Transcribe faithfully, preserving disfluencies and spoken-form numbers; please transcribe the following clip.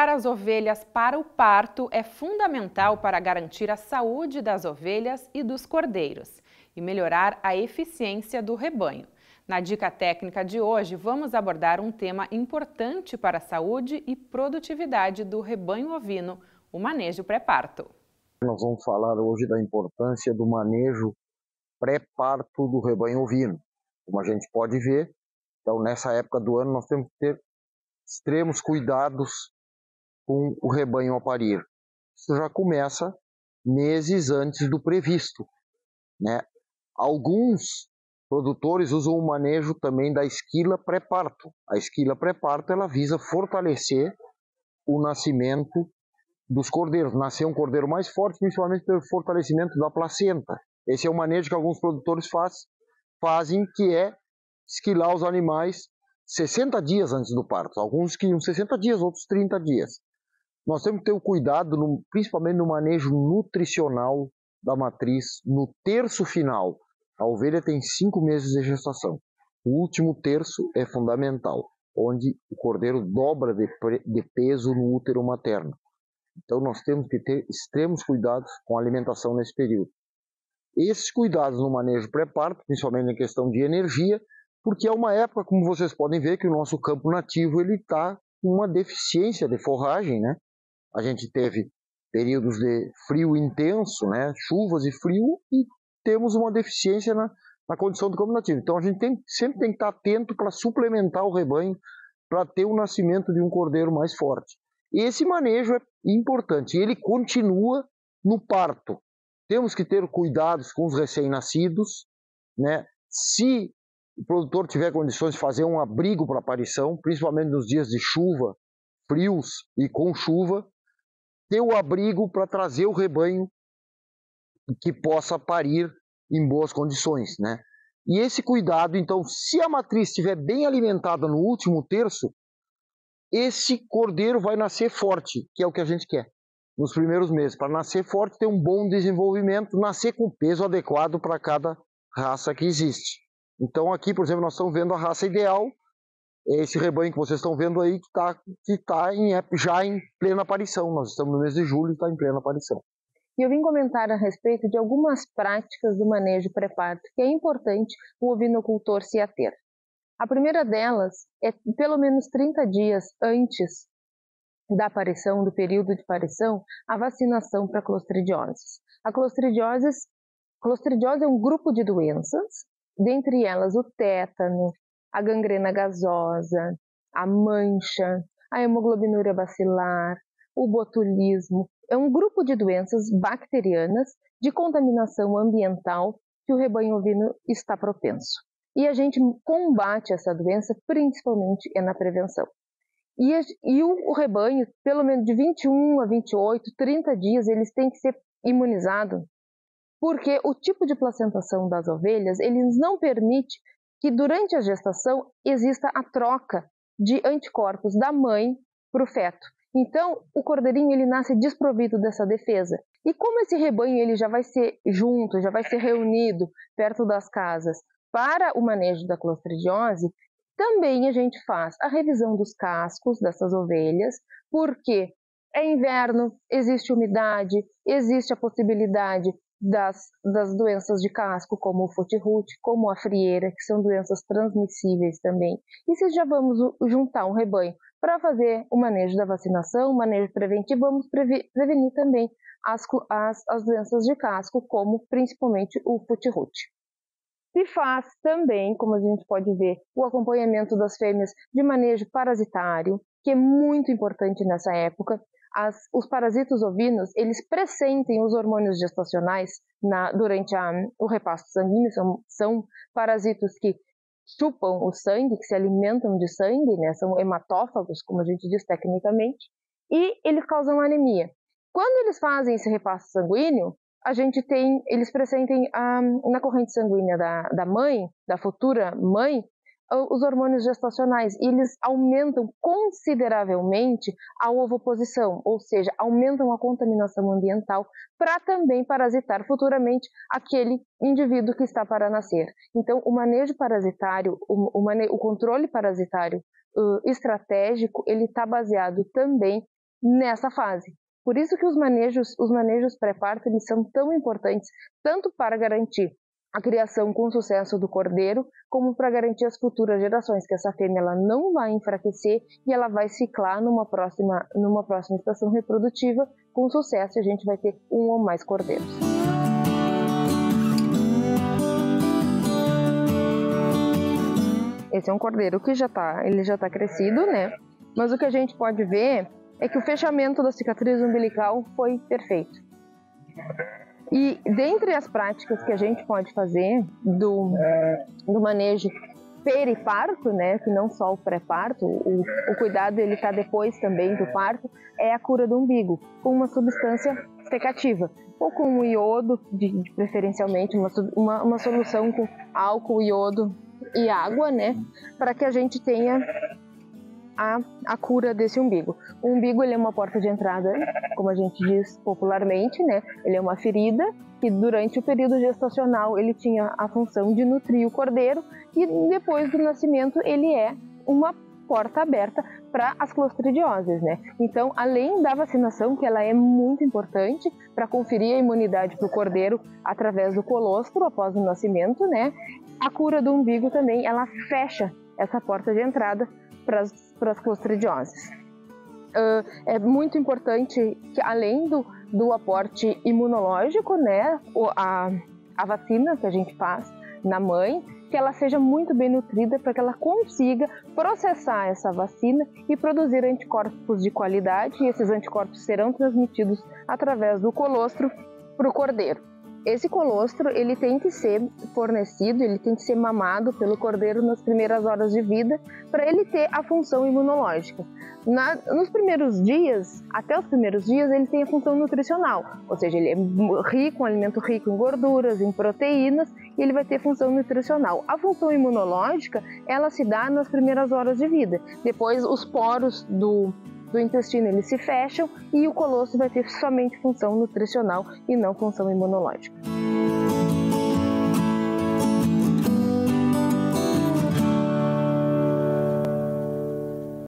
Preparar as ovelhas para o parto é fundamental para garantir a saúde das ovelhas e dos cordeiros e melhorar a eficiência do rebanho. Na dica técnica de hoje, vamos abordar um tema importante para a saúde e produtividade do rebanho ovino, o manejo pré-parto. Nós vamos falar hoje da importância do manejo pré-parto do rebanho ovino. Como a gente pode ver, então nessa época do ano nós temos que ter extremos cuidados com o rebanho ao parir. Isso já começa meses antes do previsto, né? Alguns produtores usam o manejo também da esquila pré-parto. A esquila pré-parto ela visa fortalecer o nascimento dos cordeiros, nascer um cordeiro mais forte, principalmente pelo fortalecimento da placenta. Esse é o manejo que alguns produtores faz, fazem, que é esquilar os animais sessenta dias antes do parto. Alguns que uns sessenta dias, outros trinta dias. Nós temos que ter o cuidado, no, principalmente no manejo nutricional da matriz, no terço final. A ovelha tem cinco meses de gestação. O último terço é fundamental, onde o cordeiro dobra de, de peso no útero materno. Então nós temos que ter extremos cuidados com a alimentação nesse período. Esses cuidados no manejo pré-parto, principalmente na questão de energia, porque é uma época, como vocês podem ver, que o nosso campo nativo ele está com uma deficiência de forragem, né? A gente teve períodos de frio intenso, né? Chuvas e frio, e temos uma deficiência na, na condição do campo nativo. Então a gente tem, sempre tem que estar atento para suplementar o rebanho, para ter o nascimento de um cordeiro mais forte. Esse manejo é importante, ele continua no parto. Temos que ter cuidados com os recém-nascidos, né? Se o produtor tiver condições de fazer um abrigo para aparição, principalmente nos dias de chuva, frios e com chuva, ter o abrigo para trazer o rebanho que possa parir em boas condições, né? E esse cuidado, então, se a matriz estiver bem alimentada no último terço, esse cordeiro vai nascer forte, que é o que a gente quer nos primeiros meses. Para nascer forte, ter um bom desenvolvimento, nascer com peso adequado para cada raça que existe. Então aqui, por exemplo, nós estamos vendo a raça ideal, é esse rebanho que vocês estão vendo aí, que está que tá em, já em plena aparição. Nós estamos no mês de julho e está em plena aparição. E eu vim comentar a respeito de algumas práticas do manejo pré-parto, que é importante o ovinocultor se ater. A primeira delas é pelo menos trinta dias antes da aparição, do período de aparição, a vacinação para clostridioses. A clostridiose, clostridiose é um grupo de doenças, dentre elas o tétano, a gangrena gasosa, a mancha, a hemoglobinúria bacilar, o botulismo. É um grupo de doenças bacterianas de contaminação ambiental que o rebanho ovino está propenso. E a gente combate essa doença principalmente é na prevenção. E, e o, o rebanho, pelo menos de vinte e um a vinte e oito, trinta dias, eles têm que ser imunizados, porque o tipo de placentação das ovelhas, eles não permite que durante a gestação exista a troca de anticorpos da mãe para o feto. Então, o cordeirinho ele nasce desprovido dessa defesa. E como esse rebanho ele já vai ser junto, já vai ser reunido perto das casas para o manejo da clostridiose, também a gente faz a revisão dos cascos dessas ovelhas, porque é inverno, existe umidade, existe a possibilidade das, das doenças de casco, como o foot-rot, como a frieira, que são doenças transmissíveis também. E se já vamos juntar um rebanho para fazer o manejo da vacinação, o manejo preventivo, vamos prevenir também as, as, as doenças de casco, como principalmente o foot-rot. Se faz também, como a gente pode ver, o acompanhamento das fêmeas de manejo parasitário, que é muito importante nessa época. As, os parasitos ovinos, eles pressentem os hormônios gestacionais na, durante a, o repasto sanguíneo, são, são parasitos que chupam o sangue, que se alimentam de sangue, né? São hematófagos, como a gente diz tecnicamente, e eles causam anemia. Quando eles fazem esse repasto sanguíneo, a gente tem, eles pressentem ah, na corrente sanguínea da, da mãe, da futura mãe, os hormônios gestacionais, e eles aumentam consideravelmente a ovoposição, ou seja, aumentam a contaminação ambiental para também parasitar futuramente aquele indivíduo que está para nascer. Então, o manejo parasitário, o, o, mane o controle parasitário uh, estratégico, ele está baseado também nessa fase. Por isso que os manejos, os manejos pré-parto, eles são tão importantes, tanto para garantir a criação com sucesso do cordeiro, como para garantir as futuras gerações, que essa fêmea ela não vai enfraquecer e ela vai ciclar numa próxima, numa próxima estação reprodutiva com sucesso, e a gente vai ter um ou mais cordeiros. Esse é um cordeiro que já está, ele já está crescido, né? Mas o que a gente pode ver é que o fechamento da cicatriz umbilical foi perfeito. E dentre as práticas que a gente pode fazer do, do manejo periparto, né, que não só o pré-parto, o, o cuidado ele está depois também do parto, é a cura do umbigo, com uma substância secativa, ou com um iodo, de, de preferencialmente, uma, uma, uma solução com álcool, iodo e água, né, para que a gente tenha A, a cura desse umbigo. O umbigo ele é uma porta de entrada, como a gente diz popularmente, né? Ele é uma ferida que durante o período gestacional ele tinha a função de nutrir o cordeiro, e depois do nascimento ele é uma porta aberta para as clostridioses, né? Então, além da vacinação, que ela é muito importante para conferir a imunidade para o cordeiro através do colostro após o nascimento, né? A cura do umbigo também, ela fecha essa porta de entrada para as clostridioses. Uh, é muito importante que, além do, do aporte imunológico, né, a, a vacina que a gente faz na mãe, que ela seja muito bem nutrida para que ela consiga processar essa vacina e produzir anticorpos de qualidade, e esses anticorpos serão transmitidos através do colostro para o cordeiro. Esse colostro ele tem que ser fornecido, ele tem que ser mamado pelo cordeiro nas primeiras horas de vida para ele ter a função imunológica. Na, nos primeiros dias, até os primeiros dias, ele tem a função nutricional, ou seja, ele é rico, um alimento rico em gorduras, em proteínas, e ele vai ter função nutricional. A função imunológica, ela se dá nas primeiras horas de vida. Depois, os poros do do intestino eles se fecham e o colostro vai ter somente função nutricional e não função imunológica.